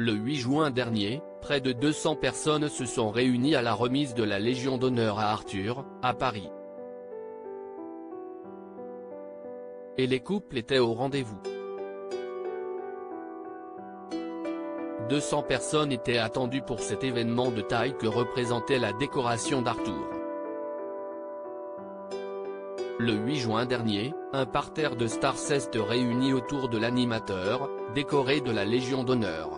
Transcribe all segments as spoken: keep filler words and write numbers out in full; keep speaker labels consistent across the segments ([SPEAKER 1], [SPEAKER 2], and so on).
[SPEAKER 1] Le huit juin dernier, près de deux cents personnes se sont réunies à la remise de la Légion d'honneur à Arthur, à Paris. Et les couples étaient au rendez-vous. deux cents personnes étaient attendues pour cet événement de taille que représentait la décoration d'Arthur. Le huit juin dernier, un parterre de stars s'est réuni autour de l'animateur, décoré de la Légion d'honneur.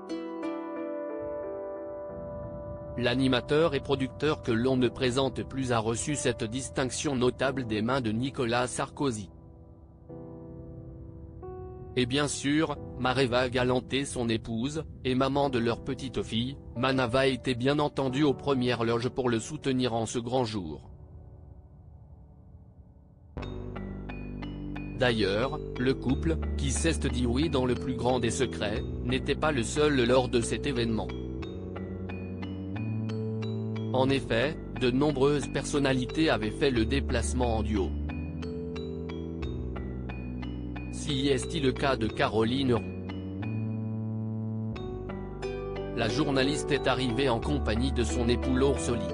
[SPEAKER 1] L'animateur et producteur que l'on ne présente plus a reçu cette distinction notable des mains de Nicolas Sarkozy. Et bien sûr, Maréva Galanté, son épouse, et maman de leur petite fille, Manava, était bien entendu aux premières loges pour le soutenir en ce grand jour. D'ailleurs, le couple, qui s'est dit oui dans le plus grand des secrets, n'était pas le seul lors de cet événement. En effet, de nombreuses personnalités avaient fait le déplacement en duo. Si est-il le cas de Caroline Roux. La journaliste est arrivée en compagnie de son époux Laure Soli.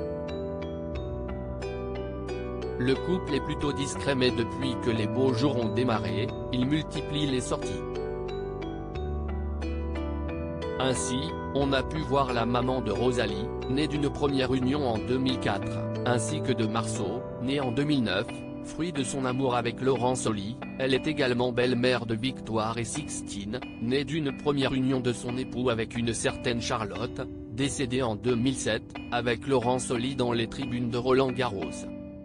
[SPEAKER 1] Le couple est plutôt discret, mais depuis que les beaux jours ont démarré, il multiplie les sorties. Ainsi, on a pu voir la maman de Rosalie, née d'une première union en deux mille quatre, ainsi que de Marceau, né en deux mille neuf, fruit de son amour avec Laurent Soli. Elle est également belle-mère de Victoire et Sixtine, née d'une première union de son époux avec une certaine Charlotte, décédée en deux mille sept, avec Laurent Soli dans les tribunes de Roland-Garros.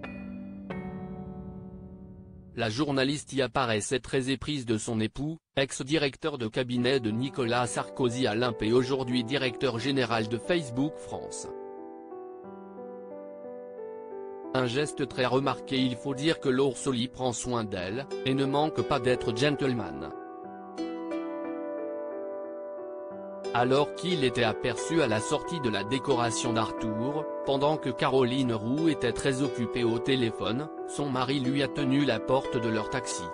[SPEAKER 1] La journaliste y apparaissait très éprise de son époux, ex-directeur de cabinet de Nicolas Sarkozy à l'Olympe et aujourd'hui directeur général de Facebook France. Un geste très remarqué. Il faut dire que Laure Soli prend soin d'elle, et ne manque pas d'être gentleman. Alors qu'il était aperçu à la sortie de la décoration d'Arthur, pendant que Caroline Roux était très occupée au téléphone, son mari lui a tenu la porte de leur taxi.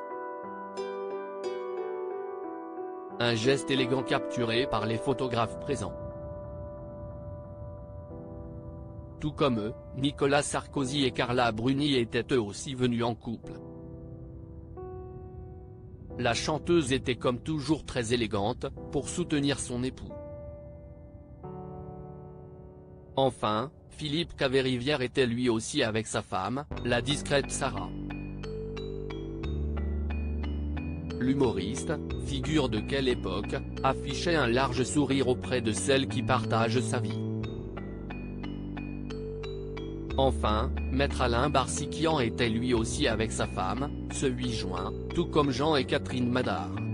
[SPEAKER 1] Un geste élégant capturé par les photographes présents. Tout comme eux, Nicolas Sarkozy et Carla Bruni étaient eux aussi venus en couple. La chanteuse était comme toujours très élégante, pour soutenir son époux. Enfin, Philippe Caverivière était lui aussi avec sa femme, la discrète Sarah. L'humoriste, figure de quelle époque, affichait un large sourire auprès de celle qui partage sa vie. Enfin, Maître Alain Barsikian était lui aussi avec sa femme, ce huit juin, tout comme Jean et Catherine Madar.